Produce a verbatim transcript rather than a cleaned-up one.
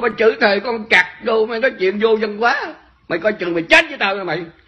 có chửi thề con cặc đồ, mày nói chuyện vô văn hóa, mày coi chừng mày chết với tao nha mày.